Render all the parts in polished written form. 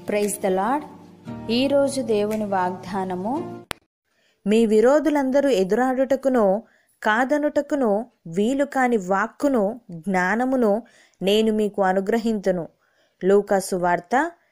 Praise the lord. ఈరోజు దేవుని వాగ్దానము, మీ విరోధులందరూ ఎదురాడుటకును కాదనుటకును వీలు కాని వాక్కును జ్ఞానమును నేను మీకు అనుగ్రహింతును. లూకా సువార్త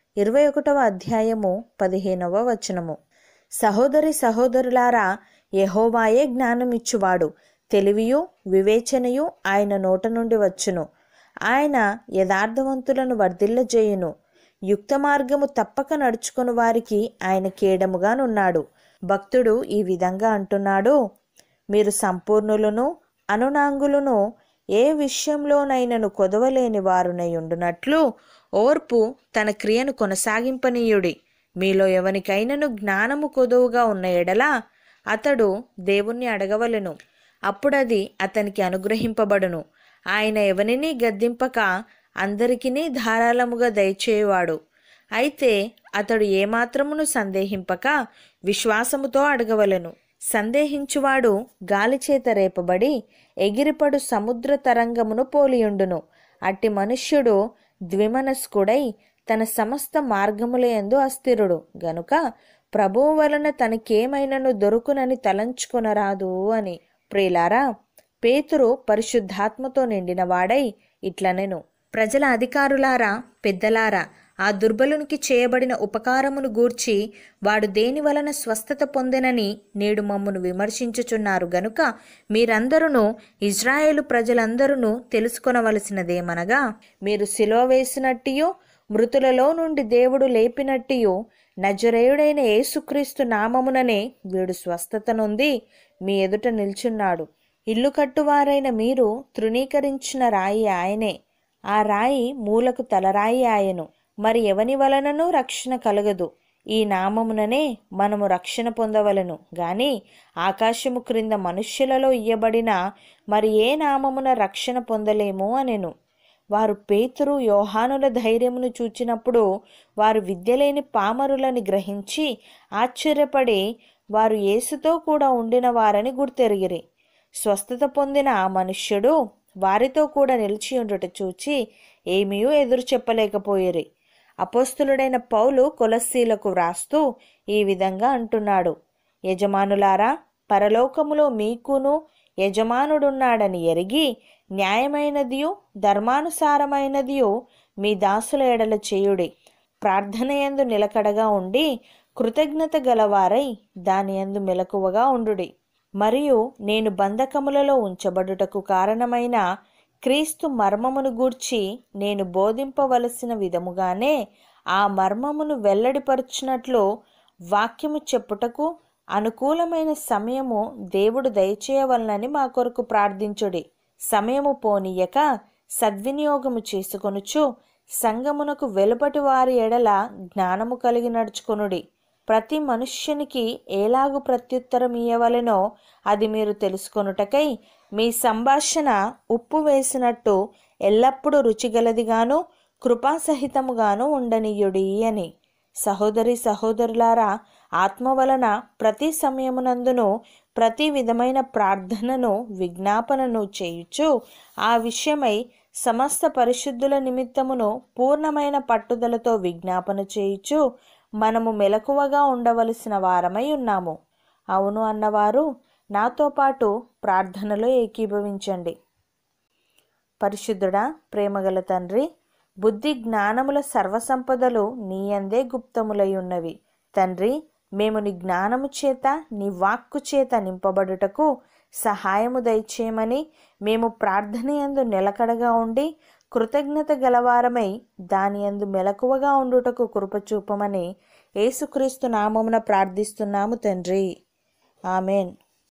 21వ అధ్యాయము 15వ వచనము. సహోదరి సహోదరులారా, యెహోవాయే జ్ఞానమిచ్చువాడు. తెలివియు వివేచనయు ఆయన నోట నుండి వచ్చును. ఆయన యథార్థవంతులను వర్ధిల్లజేయును. యుక్త మార్గము తప్పక నడుచుకుని వారికి ఆయన కేడముగానున్నాడు. భక్తుడు ఈ విధంగా అంటున్నాడు: మీరు సంపూర్ణులను అనునాంగులను, ఏ విషయంలోనైనను కొదవలేని వారునై ఉండునట్లు ఓర్పు తన క్రియను కొనసాగింపనీయుడి. మీలో ఎవనికైనను జ్ఞానము కొదువుగా ఉన్న ఎడల అతడు దేవుణ్ణి అడగవలెను, అప్పుడది అతనికి అనుగ్రహింపబడును. ఆయన ఎవనిని గద్దింపక అందరికినీ ధారాళముగా దయచేయువాడు. అయితే అతడు ఏమాత్రమును సందేహింపక విశ్వాసముతో అడగవలెను. సందేహించువాడు గాలిచేత రేపబడి ఎగిరిపడు సముద్ర తరంగమును పోలియుండును. అట్టి మనుష్యుడు ద్విమనస్కుడై తన సమస్త మార్గములయందు అస్థిరుడు గనుక ప్రభువు వలన తనకేమైనను దొరుకునని తలంచుకొనరాదు అని. ప్రియులారా, పేతురు పరిశుద్ధాత్మతో నిండినవాడై ఇట్లనెను: ప్రజల అధికారులారా, పెద్దలారా, ఆ దుర్బలునికి చేయబడిన ఉపకారమును గూర్చి వాడు దేని వలన స్వస్థత పొందెనని నేడు మమ్మును విమర్శించుచున్నారు గనుక మీరందరూ ఇజ్రాయేలు ప్రజలందరూ తెలుసుకొనవలసినదేమనగా, మీరు సిలువ వేసినట్టియు మృతులలో నుండి దేవుడు లేపినట్టియు నజరేయుడైన యేసుక్రీస్తు నామముననే వీడు స్వస్థత నొంది మీ ఎదుట నిల్చున్నాడు. ఇల్లు కట్టువారైన మీరు తృణీకరించిన రాయి ఆయనే. ఆ రాయి మూలకు తలరాయి ఆయను. మరి ఎవని వలననూ రక్షణ కలగదు. ఈ నామముననే మనము రక్షణ పొందవలను గాని ఆకాశము క్రింద మనుష్యులలో ఇయ్యబడిన మరి ఏ నామమున రక్షణ పొందలేము అనెను. వారు పేతురు యోహానుల ధైర్యమును చూచినప్పుడు వారు విద్యలేని పామరులని గ్రహించి ఆశ్చర్యపడి వారు యేసుతో కూడా ఉండిన వారని గుర్తెరిగిరి. స్వస్థత పొందిన ఆ మనుష్యుడు వారితో కూడా నిలిచి ఉండుట చూచి ఏమీ ఎదురు చెప్పలేకపోయిరి. అపోస్తులుడైన పౌలు కొలస్సీలకు వ్రాస్తూ ఈ విధంగా అంటున్నాడు: యజమానులారా, పరలోకములో మీకును యజమానుడున్నాడని ఎరిగి న్యాయమైనదియు ధర్మానుసారమైనదియు మీ దాసుల ఎడల చేయుడి. ప్రార్థనయందు నిలకడగా ఉండి కృతజ్ఞత గలవారై దాని యందు మెలకువగా ఉండుడి. మరియు నేను బంధకములలో ఉంచబడుటకు కారణమైన క్రీస్తు మర్మమును గూర్చి నేను బోధింపవలసిన విధముగానే ఆ మర్మమును వెల్లడిపరుచున్నట్లు వాక్యము చెప్పుటకు అనుకూలమైన సమయము దేవుడు దయచేయవలనని మా కొరకు ప్రార్థించుడి. సమయము పోనీయక సద్వినియోగము చేసుకొనుచు సంగమునకు వెలుపటి వారి ఎడల జ్ఞానము కలిగి నడుచుకొనుడి. ప్రతి మనుష్యునికి ఏలాగు ప్రత్యుత్తరం ఇయ్యవలెనో అది మీరు తెలుసుకొనుటకై మీ సంభాషణ ఉప్పు వేసినట్టు ఎల్లప్పుడూ రుచిగలదిగాను కృపాసహితముగాను ఉండనీయుడి అని. సహోదరి సహోదరులారా, ఆత్మ వలన ప్రతి సమయమునందును ప్రతి విధమైన ప్రార్థనను విజ్ఞాపనను చేయుచు ఆ విషయమై సమస్త పరిశుద్ధుల నిమిత్తమును పూర్ణమైన పట్టుదలతో విజ్ఞాపన చేయుచు మనము మెలకువగా ఉండవలసిన వారమై ఉన్నాము. అవును అన్నవారు నాతో పాటు ప్రార్థనలో ఏకీభవించండి. పరిశుద్ధుడా, ప్రేమగల తండ్రి, బుద్ధి జ్ఞానముల సర్వసంపదలు నీ యందే గుప్తములై ఉన్నవి. తండ్రి, మేము నీ జ్ఞానము చేత నీ వాక్కు చేత నింపబడుటకు సహాయము దయచేయమని, మేము ప్రార్థన యందు నిలకడగా ఉండి కృతజ్ఞత గలవారమై దాని యందు మెలకువగా ఉండుటకు కృపచూపమని యేసుక్రీస్తు నామమున ప్రార్థిస్తున్నాము తండ్రి. ఆమెన్.